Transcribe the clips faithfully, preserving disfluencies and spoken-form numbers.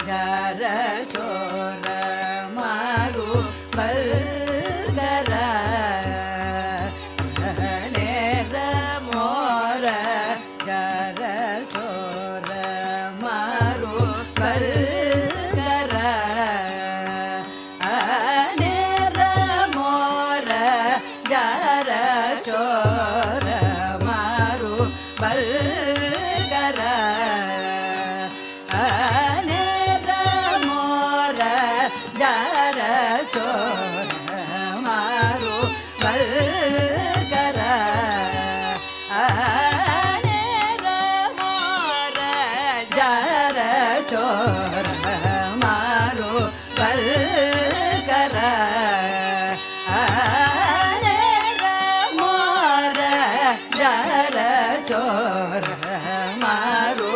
ಜರ ಚೋರ ಮಾರು ಬಲ್ಗರ ನೇರ ಮೋರ ಜರ ಚೋರ ಮಾರು ಬಲ್ಗರ ನೇರ ಮೋರ ಜರ ಚೋರ ಮಾರು ಬಲ್ಗರ ನೇರ ಮೋರ ಜರ ಚೋರ ಮಾರು ಬಲ್ಗರ ನೇರ ಮೋರ ಜರ ಚೋರ ಮಾರು ಬಲ್ಗರ ನೇರ ಮೋರ ಜರ ಚೋರ ಮಾರು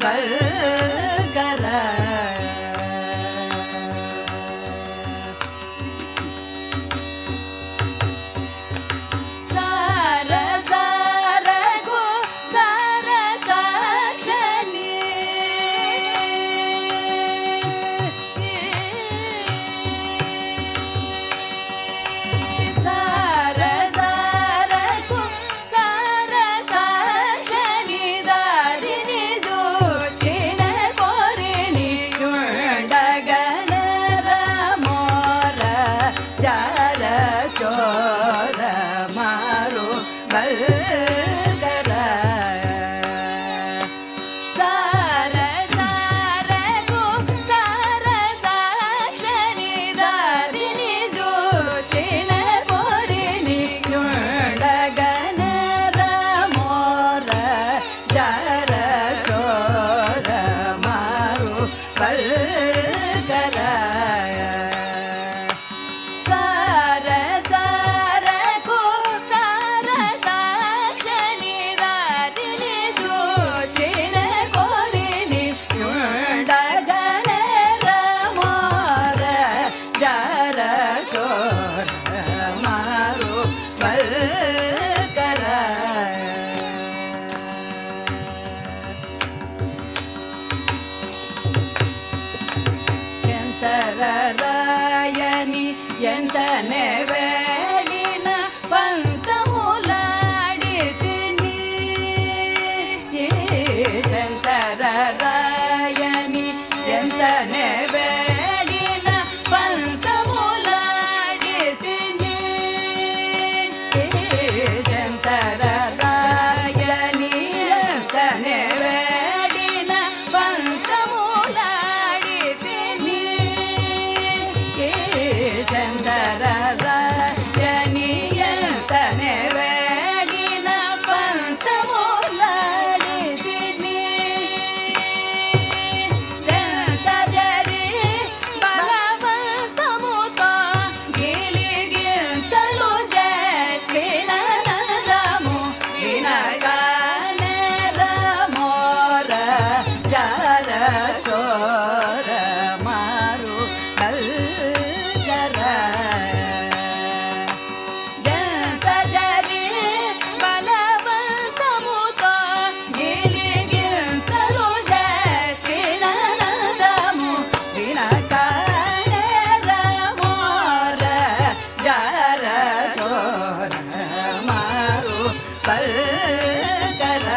ಬಲ್ಗರ ಸಾರ ಸಾರ ಗೋ ಸಾರ ಸಾಕ್ಷನಿ ಸಾರ ಸಾರ ಗೋ ಸಾರ ಸಾಕ್ಷನಿ ದಾರಿನಿ ಜೋಚಿನ ಕೋರಿನಿ ಯುಂಡಗನರ ಮೋರ ಜರ ಚೋರ ಮಾರು ಬಲ್ಗರ ಸಾರ ಸಾರ ಗೋ ಸಾರ ಸಾಕ್ಷನಿ ದಾರಿನಿ ಜೋಚಿನ ಕೋರಿನಿ ಯುಂಡಗನರ ಮೋರ ಜರ ಚೋರ ಮಾರು ಬಲ್ಗರ ಸಾರ ಸಾರ ಗೋ ಸಾರ ಸಾಕ್ಷನಿ ದಾರಿನಿ ಜೋಚಿನ ಕೋರಿನಿ ಯುಂಡಗನರ ಮೋರ ಜರ ಚೋರ ಮಾರು ಬಲ್ಗರ ಚಂತರರಾಯನಿ ಎಂತನೆ ಬೇಡಿನ ಪಂತ ಮೂಲಾಡಿತೀನಿ ಚಂತರರಾಯನಿ ಎಂತನೆ ಬೇಡಿನ ಪಂತ ಮೂಲಾಡಿತೀನಿ ಚಂತರರಾಯನಿ ಎಂತನೆ ಬೇಡಿನ ಪಂತ ಮೂಲಾಡಿತೀನಿ ಚಂದರರಾಯನಿ ಎಂತನೆ ಬೇಡಿನ ಪಂತ ಮೂಲಾಡಿದ್ದೀನಿ ಚಂದ ಜರಿ ಬಲವಂತ ಮುತ ಗಿಲಿಗಿಂತಲೂ ಜೈಸಿನ ನಂದಮು ವಿನಗಾನರ ಮೋರ ಜರ ಚೋರ ಮಾರು ಬಲ್ಗರ ಜಂತ ಜರಿ ಬಲವಂತ ಮುತ ಗಿಲಿಗಿಂತಲೂ ಜೈಸಿನ ನಂದಮು ವಿನಗಾನರ ಮೋರ ಜರ ಚೋರ ಮಾರು ಬಲ್ಗರ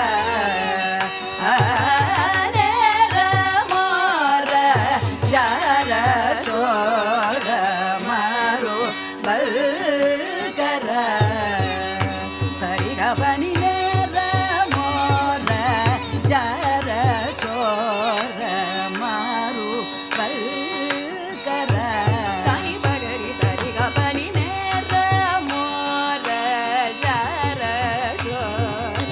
ನೇರ ಮೋರ ಜರ ಚೋರ ಮಾರು ಬಲ್ಗರ ಸರಿ ಗಬನಿ ನೇರ ಮೋರ ಜರ ಚೋರ ಮಾರು ಬಲ್ಗರ ಸನಿ ಬಗರಿ ಸರಿ ಗಬನಿ ನೇರ ಮೋರ ಜರ ಚೋರ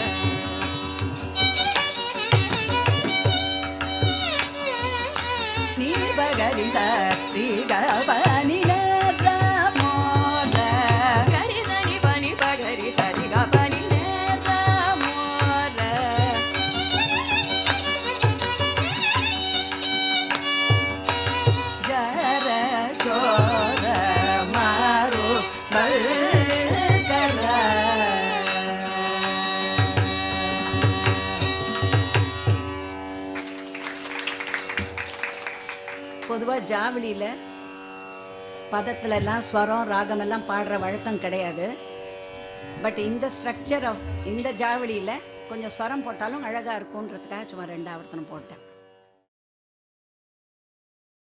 ನೀ ಬಗರಿ ಸರಿ ಗಬನಿ ನೇರ ಮೋರ ಗರಿ ಸನಿ ಬನಿ ಬಗರಿ ಸರಿ ಗಬನಿ ನೇರ ಮೋರ ಜರ ಚೋರ ಮಾರು ಬಲ್ಗರ பொதுவாக ஜாவளியில் பதத்துல எல்லாம் ஸ்வரம் ராகம் எல்லாம் பாடுற வழக்கம் கிடையாது. பட் இந்த ஸ்ட்ரக்சர் ஆஃப் இந்த ஜாவளியில் கொஞ்சம் ஸ்வரம் போட்டாலும் அழகாக இருக்கும்ன்றதுக்காக சும்மா ரெண்டு ஆவர்த்தனம் போட்டேன்.